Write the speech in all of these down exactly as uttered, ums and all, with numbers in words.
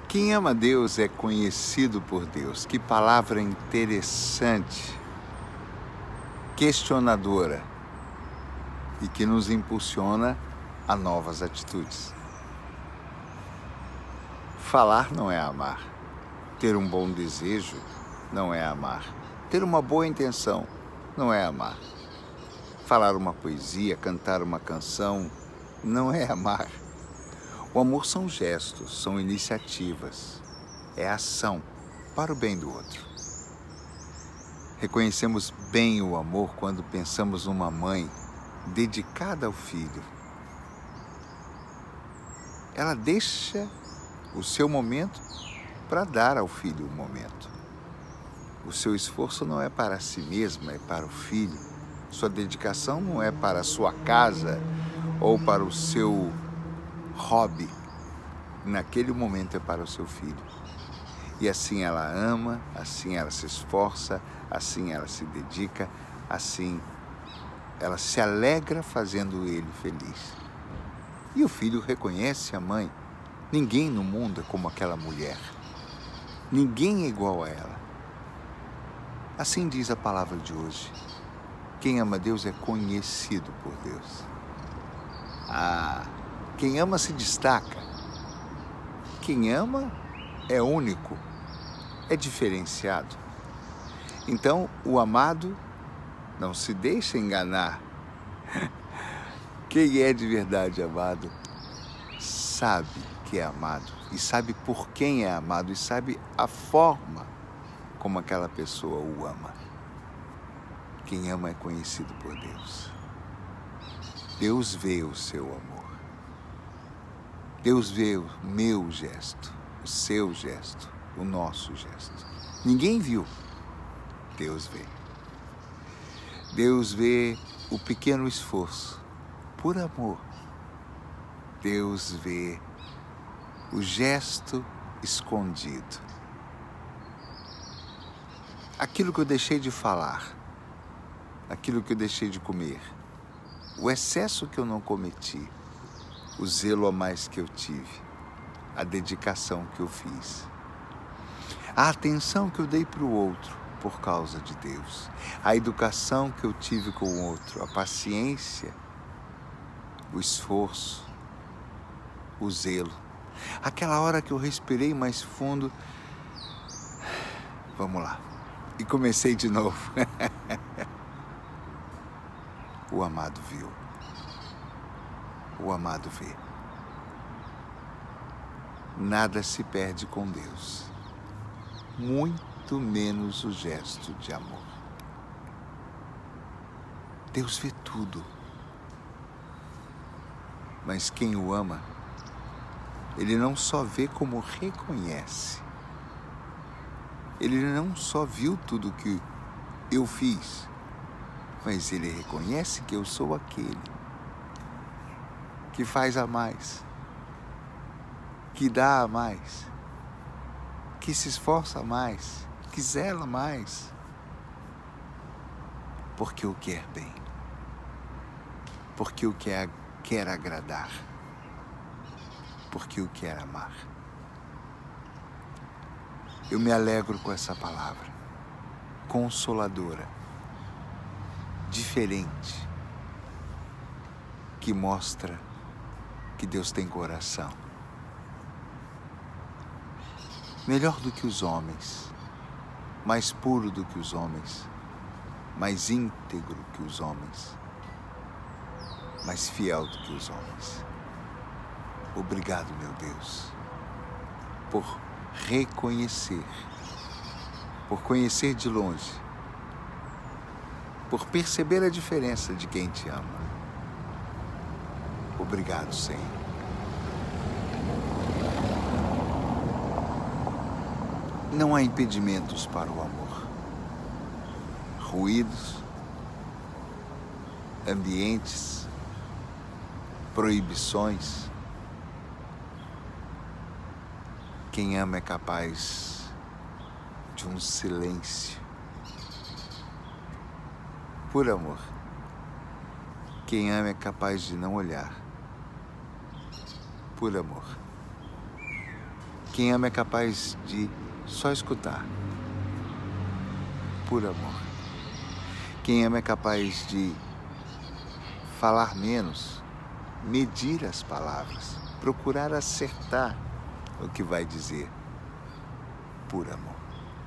Quem ama Deus é conhecido por Deus. Que palavra interessante, questionadora e que nos impulsiona a novas atitudes. Falar não é amar. Ter um bom desejo não é amar. Ter uma boa intenção não é amar. Falar uma poesia, cantar uma canção não é amar. O amor são gestos, são iniciativas, é ação para o bem do outro. Reconhecemos bem o amor quando pensamos numa mãe dedicada ao filho. Ela deixa o seu momento para dar ao filho o momento. O seu esforço não é para si mesma, é para o filho. Sua dedicação não é para a sua casa ou para o seu hobby. Naquele momento é para o seu filho. E assim ela ama, assim ela se esforça, assim ela se dedica, assim ela se alegra fazendo ele feliz. E o filho reconhece a mãe. Ninguém no mundo é como aquela mulher. Ninguém é igual a ela. Assim diz a palavra de hoje. Quem ama Deus é conhecido por Deus. Ah, quem ama se destaca. Quem ama é único, é diferenciado. Então, o amado não se deixa enganar. Quem é de verdade amado sabe que é amado e sabe por quem é amado e sabe a forma como aquela pessoa o ama. Quem ama é conhecido por Deus. Deus vê o seu amor. Deus vê o meu gesto, o seu gesto, o nosso gesto. Ninguém viu. Deus vê. Deus vê o pequeno esforço por amor. Deus vê o gesto escondido. Aquilo que eu deixei de falar, aquilo que eu deixei de comer, o excesso que eu não cometi, o zelo a mais que eu tive, a dedicação que eu fiz, a atenção que eu dei para o outro por causa de Deus, a educação que eu tive com o outro, a paciência, o esforço, o zelo, aquela hora que eu respirei mais fundo, vamos lá, e comecei de novo. O amado viu. O amado vê. Nada se perde com Deus, muito menos o gesto de amor. Deus vê tudo, mas quem o ama, ele não só vê como reconhece. Ele não só viu tudo que eu fiz, mas ele reconhece que eu sou aquele que faz a mais, que dá a mais, que se esforça mais, que zela mais, porque o quer bem, porque o quer, quer agradar, porque o quer amar. Eu me alegro com essa palavra, consoladora, diferente, que mostra que Deus tem coração. Melhor do que os homens, mais puro do que os homens, mais íntegro que os homens, mais fiel do que os homens. Obrigado, meu Deus, por reconhecer, por conhecer de longe, por perceber a diferença de quem te ama. Obrigado, Senhor. Não há impedimentos para o amor. Ruídos, ambientes, proibições. Quem ama é capaz de um silêncio. Por amor. Quem ama é capaz de não olhar. Por amor. Quem ama é capaz de só escutar, por amor. Quem ama é capaz de falar menos, medir as palavras, procurar acertar o que vai dizer, por amor.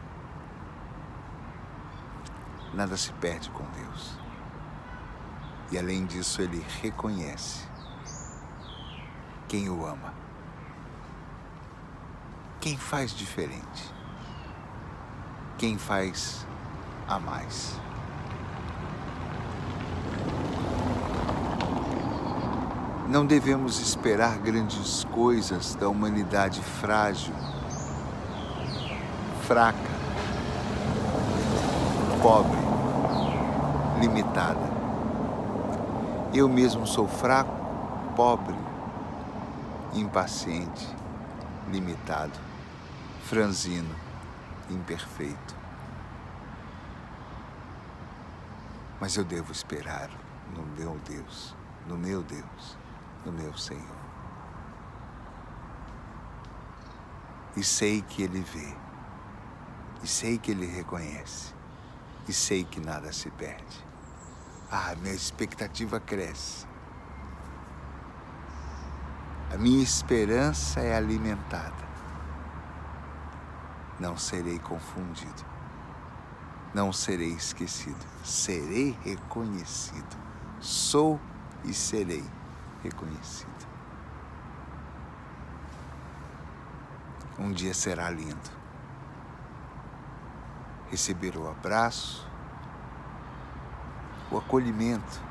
Nada se perde com Deus. E além disso, Ele reconhece quem o ama. Quem faz diferente. Quem faz a mais. Não devemos esperar grandes coisas da humanidade frágil, fraca, pobre, limitada. Eu mesmo sou fraco, pobre, impaciente, limitado, franzino, imperfeito. Mas eu devo esperar no meu Deus, no meu Deus, no meu Senhor. E sei que Ele vê, e sei que Ele reconhece, e sei que nada se perde. Ah, minha expectativa cresce. A minha esperança é alimentada. Não serei confundido. Não serei esquecido. Serei reconhecido. Sou e serei reconhecido. Um dia será lindo. Receber o abraço, o acolhimento,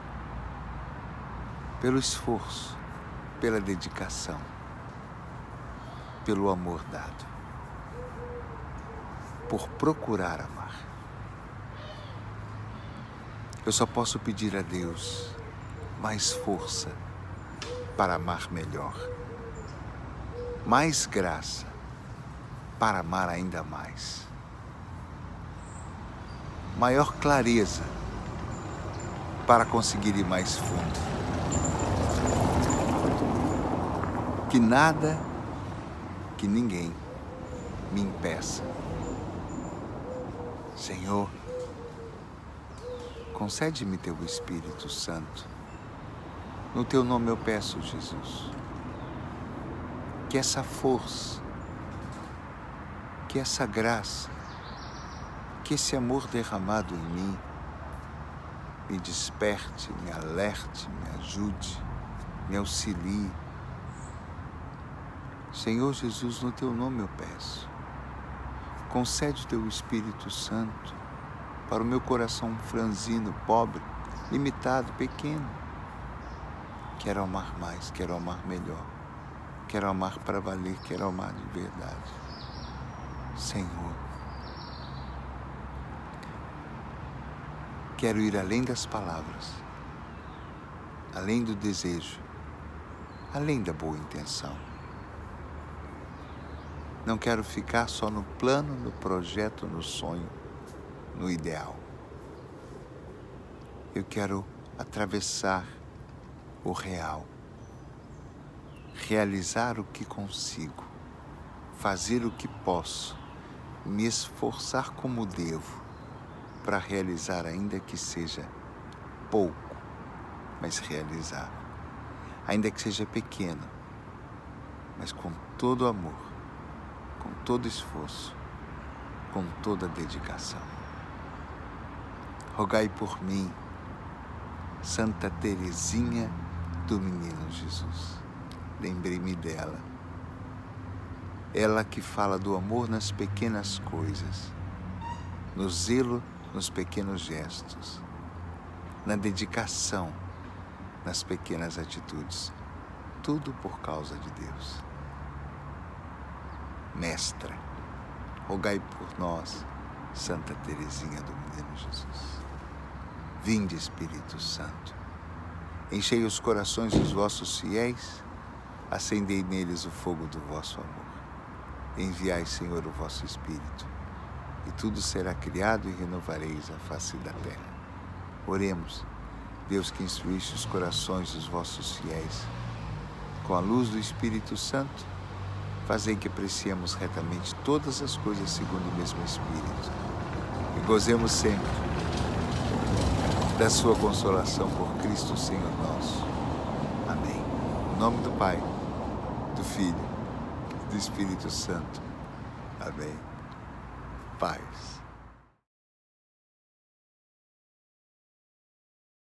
pelo esforço, pela dedicação, pelo amor dado, por procurar amar. Eu só posso pedir a Deus mais força para amar melhor, mais graça para amar ainda mais, maior clareza para conseguir ir mais fundo. Que nada, que ninguém me impeça. Senhor, concede-me Teu Espírito Santo. No Teu nome eu peço, Jesus, que essa força, que essa graça, que esse amor derramado em mim me desperte, me alerte, me ajude, me auxilie. Senhor Jesus, no Teu nome eu peço, concede o Teu Espírito Santo para o meu coração franzino, pobre, limitado, pequeno. Quero amar mais, quero amar melhor, quero amar para valer, quero amar de verdade. Senhor, quero ir além das palavras, além do desejo, além da boa intenção. Não quero ficar só no plano, no projeto, no sonho, no ideal. Eu quero atravessar o real, realizar o que consigo, fazer o que posso, me esforçar como devo para realizar, ainda que seja pouco, mas realizar. Ainda que seja pequeno, mas com todo amor, com todo esforço, com toda dedicação. Rogai por mim, Santa Teresinha do Menino Jesus. Lembrei-me dela. Ela que fala do amor nas pequenas coisas, no zelo nos pequenos gestos, na dedicação nas pequenas atitudes. Tudo por causa de Deus. Mestra, rogai por nós, Santa Teresinha do Menino Jesus. Vinde, Espírito Santo, enchei os corações dos vossos fiéis, acendei neles o fogo do vosso amor. Enviai, Senhor, o vosso Espírito, e tudo será criado e renovareis a face da terra. Oremos, Deus que instruíste os corações dos vossos fiéis, com a luz do Espírito Santo, fazei que apreciemos retamente todas as coisas segundo o mesmo Espírito e gozemos sempre da sua consolação por Cristo Senhor nosso. Amém. Em nome do Pai, do Filho, do Espírito Santo. Amém. Paz.